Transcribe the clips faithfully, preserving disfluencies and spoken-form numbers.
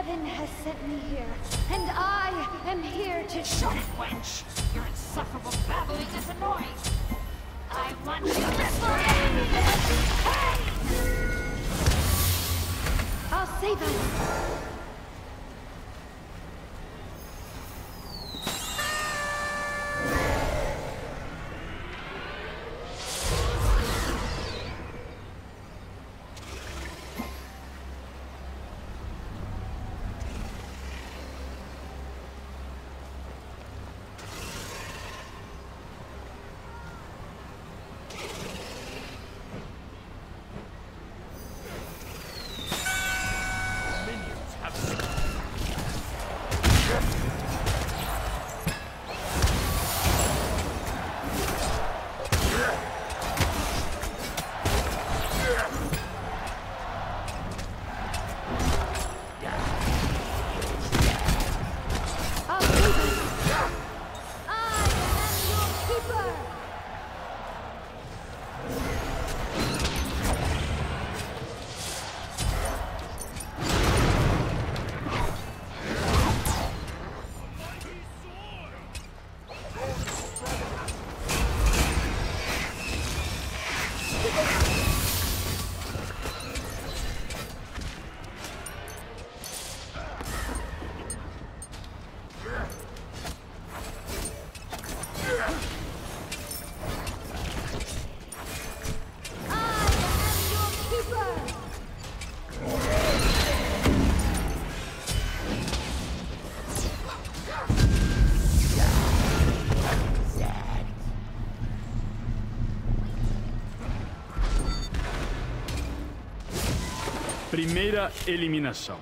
Heaven has sent me here, and I am here to Shut it, wench! Your insufferable babbling is annoying! I want you this way! Hey! I'll save us! Primeira eliminação.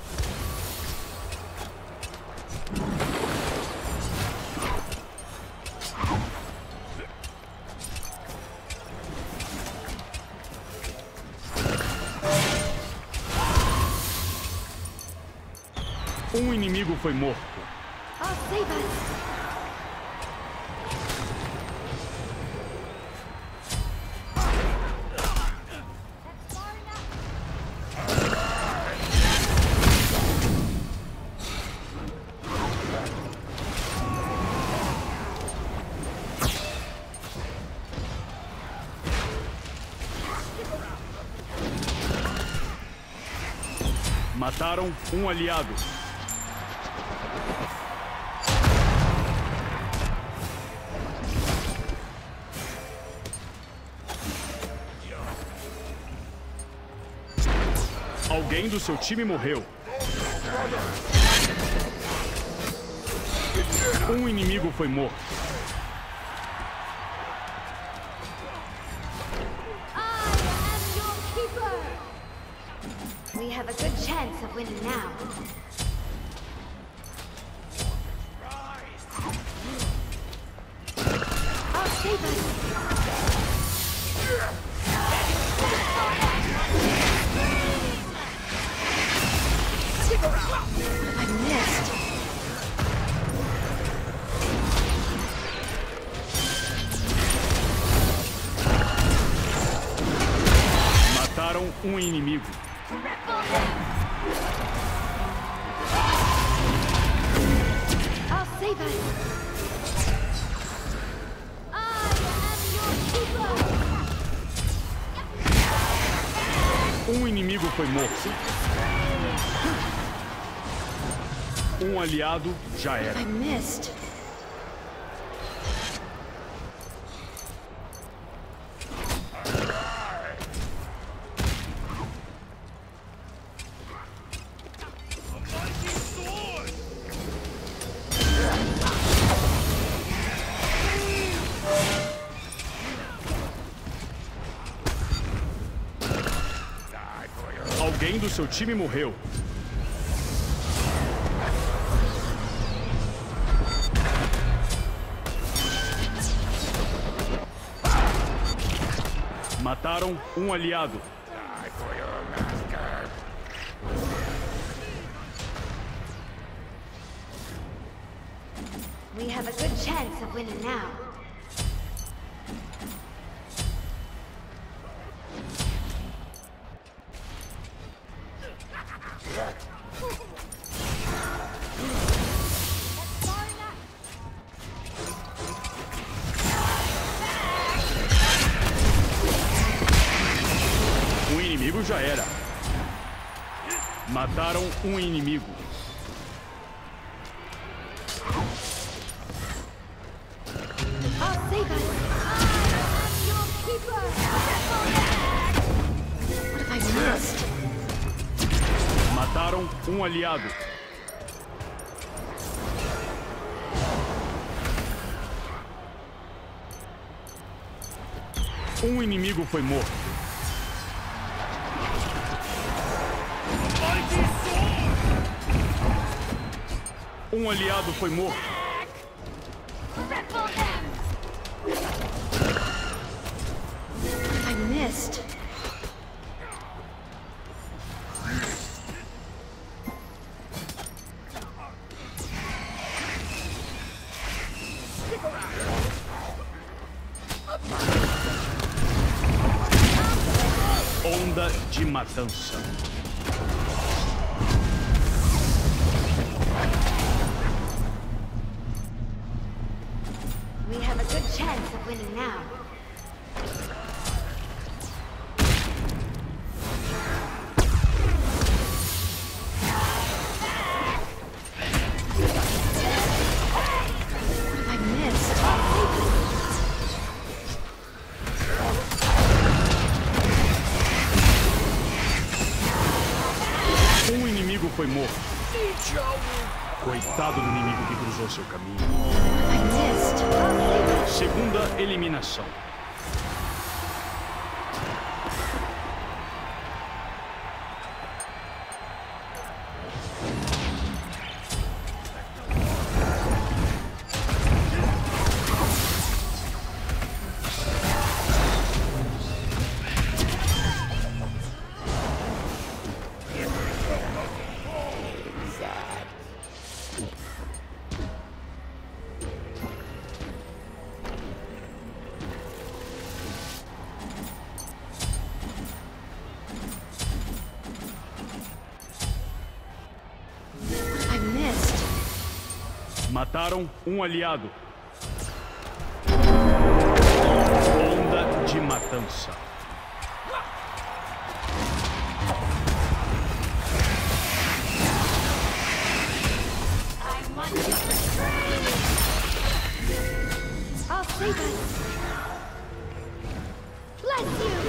Um inimigo foi morto. I'll save us. Mataram um aliado. Alguém do seu time morreu. Um inimigo foi morto. We have a good chance of winning now. I'll save us. I missed. Mataram um inimigo. I'll save us. I am your keeper. Um inimigo foi morto. Um aliado já era. I missed. Alguém do seu time morreu. Mataram um aliado. We have a good chance of winning now. Mataram um inimigo. I'll save us. I am your keeper. What have I missed? Mataram um aliado. Um inimigo foi morto. Um aliado foi morto. Cripple them! I missed. Onda de matança. We have a good chance of winning now. What have I missed? Um inimigo foi morto. Coitado do inimigo que cruzou seu caminho. I missed. Segunda eliminação. I missed. Mataram um aliado. Onda de matança. I want you free! I'll save us. Bless you.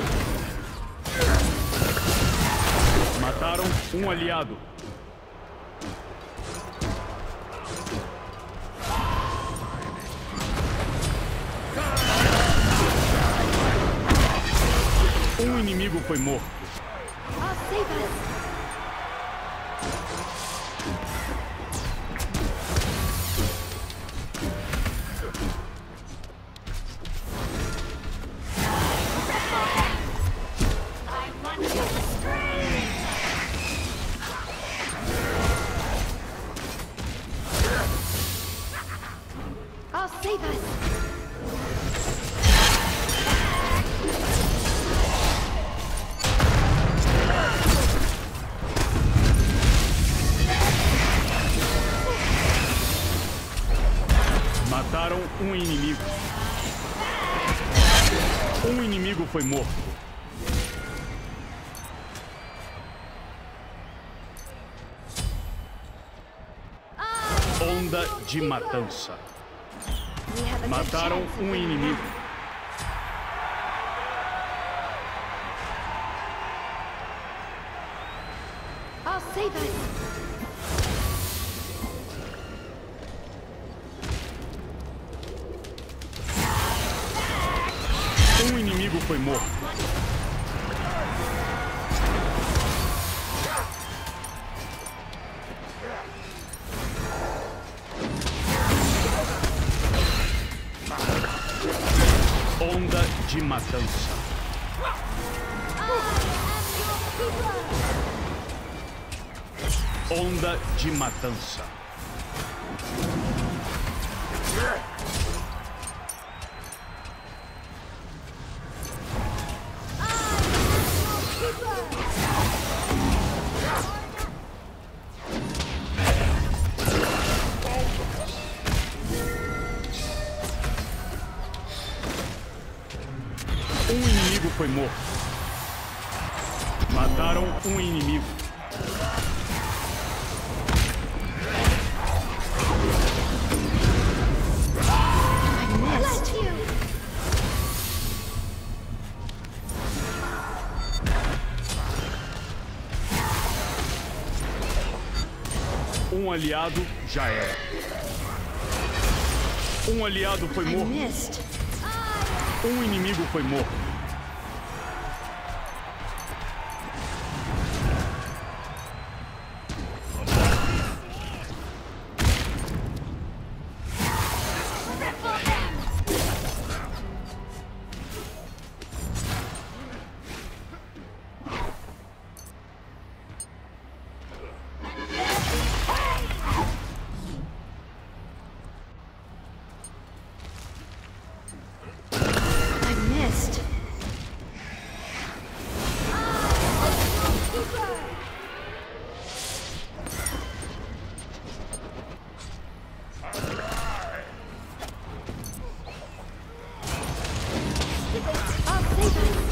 Mataram um aliado. Um inimigo foi morto. I'll save us. I want you free! I'll save us. Mataram um inimigo. Um inimigo foi morto. Onda de matança. We have a good Mataram chance of um winning inimigo. now. I'll save us. Um inimigo foi morto. Onda de matança. Onda de matança. Um inimigo foi morto. Mataram um inimigo. Um aliado já era. Um aliado foi I morto. missed. Um inimigo foi morto. I missed. I'll save us.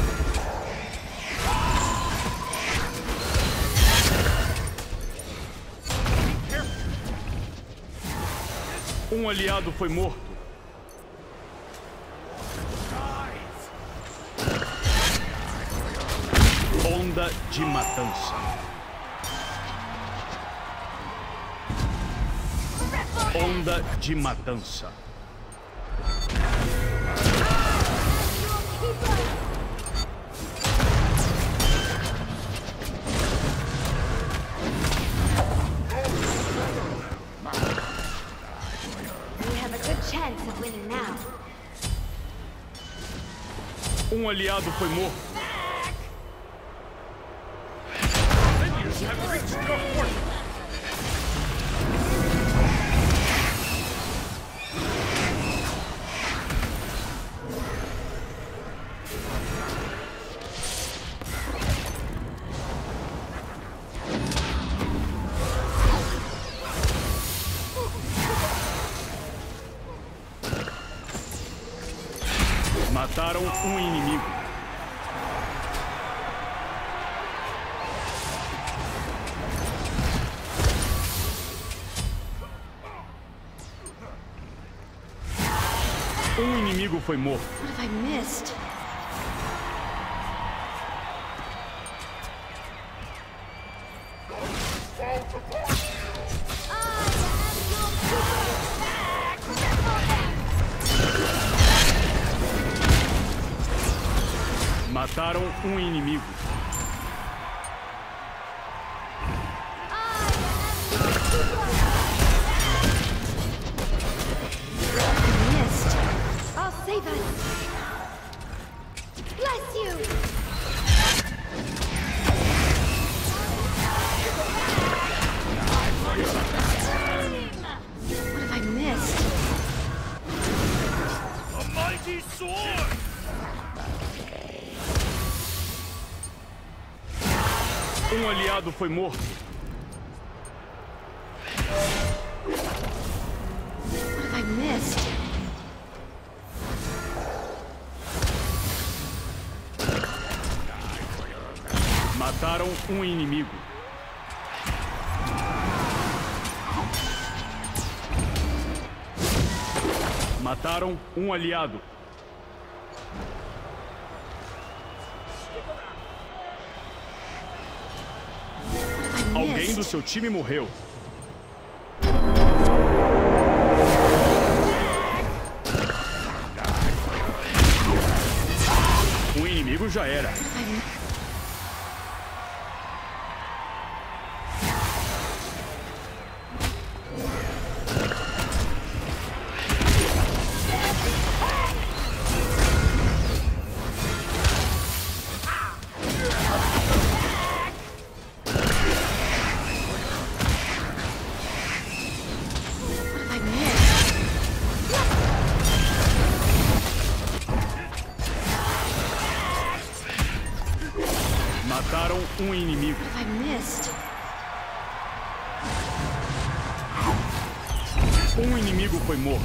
Um aliado foi morto. Onda de matança. Onda de matança. We have a good chance of winning now. Um aliado foi morto. Mataram um inimigo. Um inimigo foi morto. What have I missed? Mataram um inimigo. I missed. I'll save us. Bless you. What have I missed? A mighty sword! Um aliado foi morto. What have I missed? Mataram um inimigo. Mataram um aliado. I Alguém do missed. seu time morreu. O inimigo já era. I What have I missed? Mataram um inimigo. What have I missed? Um inimigo foi morto.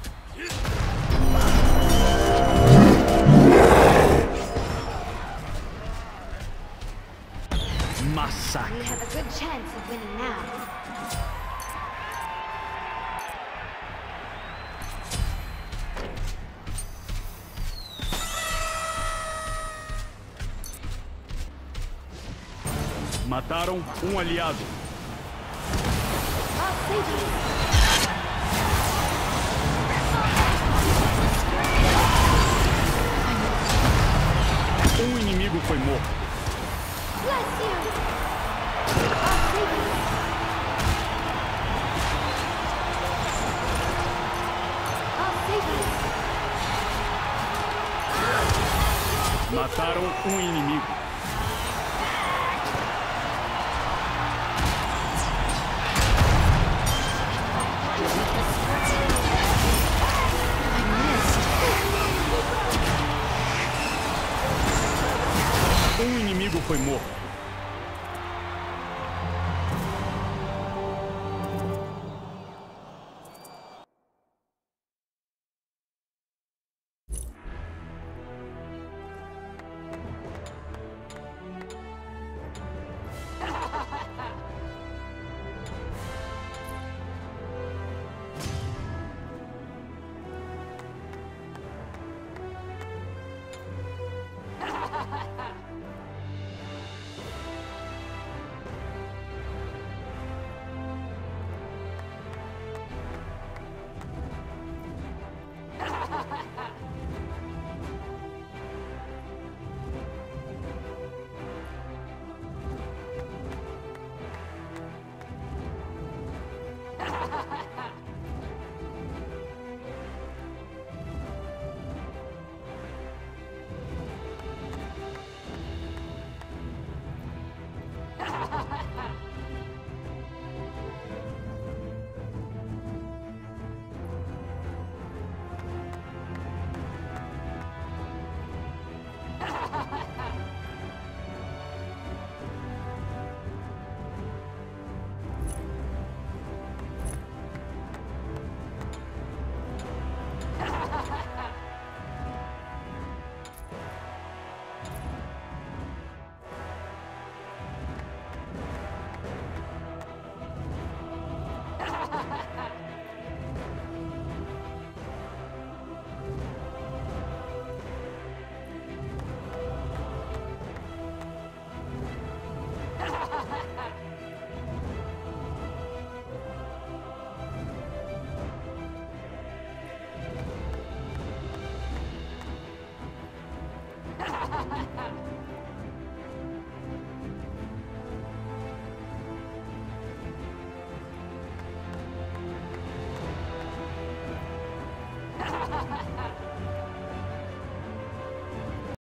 Massacre. We have a good chance of winning now. Mataram um aliado. I'll save us. Um inimigo foi morto. Bless you. I'll save us. I'll save us. Mataram um inimigo. I missed. Um inimigo foi morto.